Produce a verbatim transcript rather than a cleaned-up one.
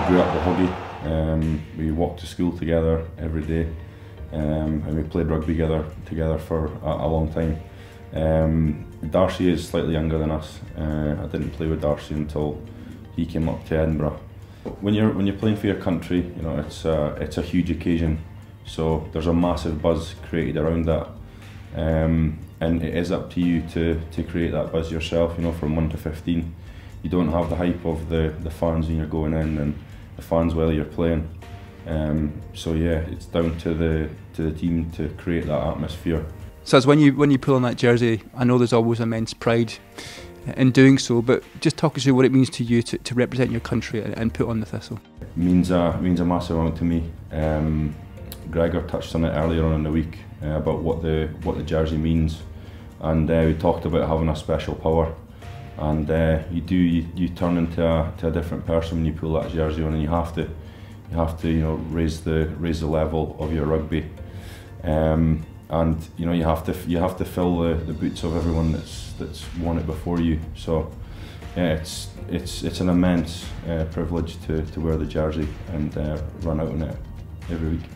grew up with Hoggy. Um, we walked to school together every day, um, and we played rugby together together for a, a long time. Um, Darcy is slightly younger than us. Uh, I didn't play with Darcy until he came up to Edinburgh. When you're when you're playing for your country, you know it's uh, it's a huge occasion. So there's a massive buzz created around that, um, and it is up to you to to create that buzz yourself. You know, from one to fifteen, you don't have the hype of the the fans when you're going in and the fans while you're playing. Um, so yeah, it's down to the to the team to create that atmosphere. So as when you when you pull on that jersey, I know there's always immense pride in doing so, but just talk us through what it means to you to, to represent your country and put on the thistle. It means a means a massive amount to me. Um, Gregor touched on it earlier on in the week uh, about what the what the jersey means, and uh, we talked about having a special power. And uh, you do you, you turn into a to a different person when you pull that jersey on, and you have to you have to you know raise the raise the level of your rugby. Um, And you know you have to you have to fill the, the boots of everyone that's that's won it before you. So yeah, it's it's it's an immense uh, privilege to to wear the jersey and uh, run out in it every week.